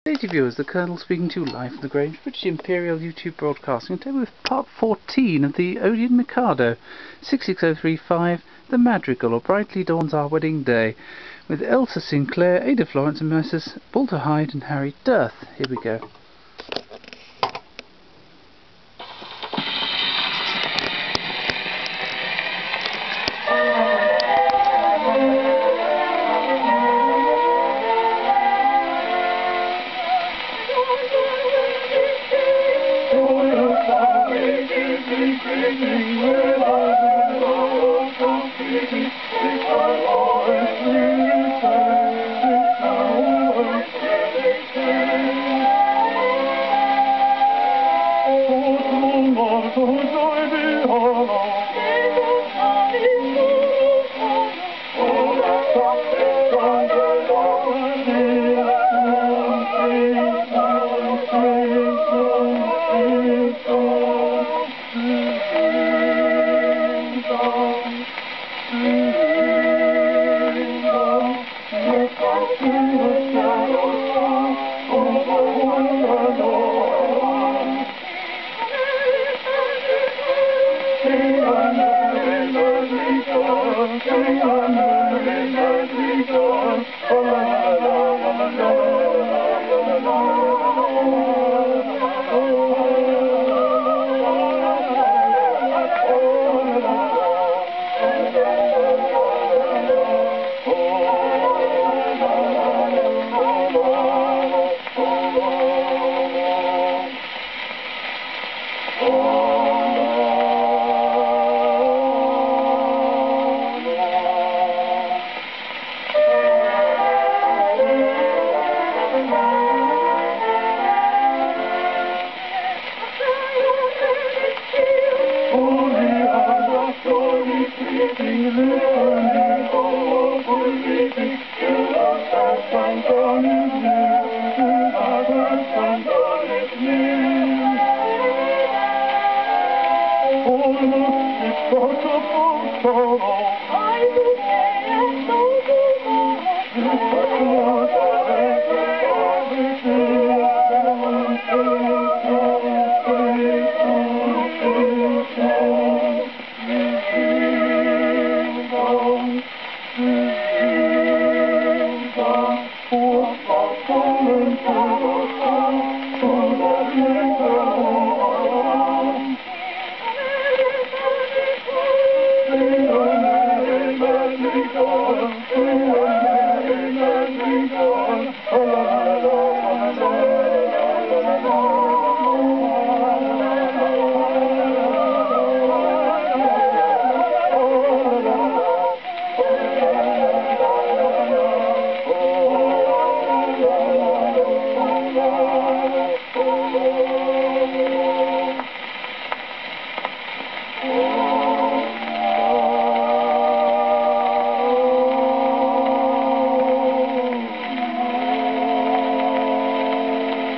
Lady viewers, the Colonel speaking to you live from the Grange, British Imperial YouTube Broadcasting, today with part 14 of the Odeon Mikado, 66035, The Madrigal, or Brightly Dawns Our Wedding Day, with Elsa, Sinclair, Ada Florence and Messrs. Walter Hyde and Harry Dearth. Here we go.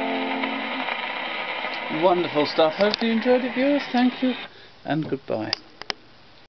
Wonderful stuff. Hope you enjoyed it, viewers. Thank you and goodbye.